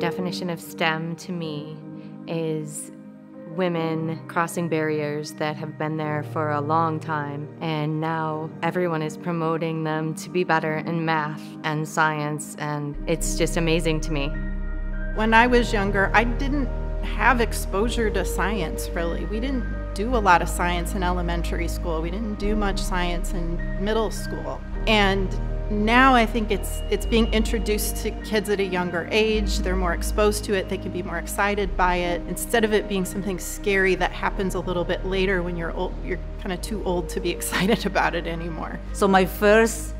definition of STEM to me is women crossing barriers that have been there for a long time, and now everyone is promoting them to be better in math and science, and it's just amazing to me. When I was younger, I didn't have exposure to science, really. We didn't do a lot of science in elementary school. We didn't do much science in middle school. And now I think it's being introduced to kids at a younger age. They're more exposed to it. They can be more excited by it instead of it being something scary that happens a little bit later when you're old. You're kind of too old to be excited about it anymore. So my first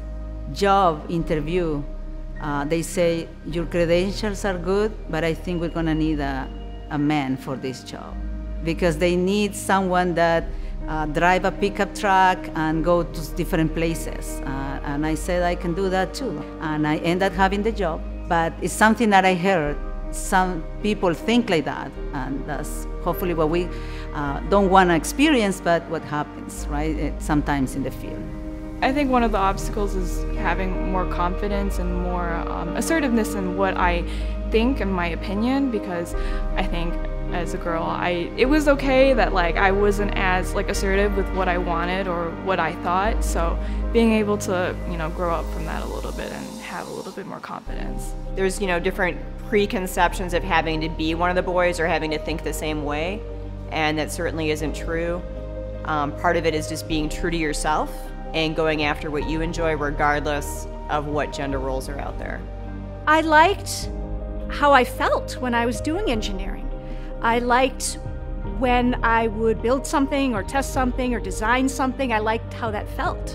job interview, they say your credentials are good, but I think we're gonna need a man for this job because they need someone that drive a pickup truck and go to different places. And I said I can do that too. And I ended up having the job, but it's something that I heard. Some people think like that, and that's hopefully what we don't want to experience, but what happens, right, sometimes in the field. I think one of the obstacles is having more confidence and more assertiveness in what I think and my opinion, because I think as a girl, it was okay that I wasn't as assertive with what I wanted or what I thought. So being able to grow up from that a little bit and have a little bit more confidence. There's different preconceptions of having to be one of the boys or having to think the same way, and that certainly isn't true. Part of it is just being true to yourself and going after what you enjoy regardless of what gender roles are out there. I liked how I felt when I was doing engineering. I liked when I would build something or test something or design something. I liked how that felt.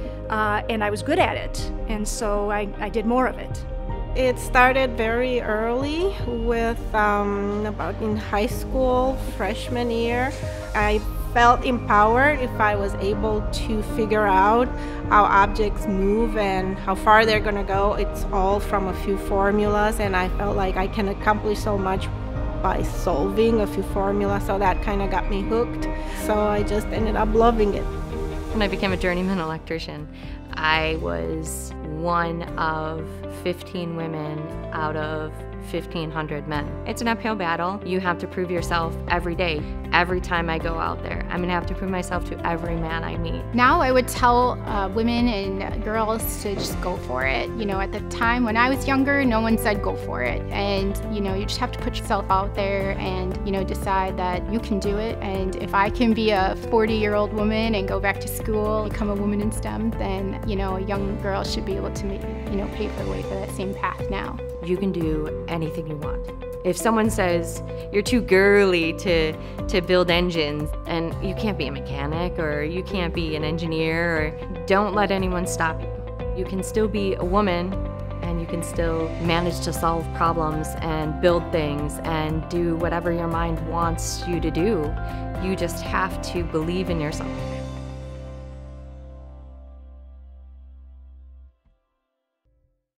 And I was good at it. And so I did more of it. It started very early with about in high school, freshman year. I felt empowered if I was able to figure out how objects move and how far they're going to go. It's all from a few formulas, and I felt like I can accomplish so much by solving a few formulas, so that kind of got me hooked. So I just ended up loving it. When I became a journeyman electrician, I was one of 15 women out of 1,500 men. It's an uphill battle. You have to prove yourself every day. Every time I go out there, I'm gonna have to prove myself to every man I meet. Now I would tell women and girls to just go for it. At the time when I was younger, no one said go for it. And you just have to put yourself out there and decide that you can do it. And if I can be a 40-year-old woman and go back to school, become a woman in STEM, then a young girl should be able to pave her way for that same path now. You can do anything you want. If someone says you're too girly to build engines and you can't be a mechanic or you can't be an engineer, or don't let anyone stop you. You can still be a woman and you can still manage to solve problems and build things and do whatever your mind wants you to do. You just have to believe in yourself.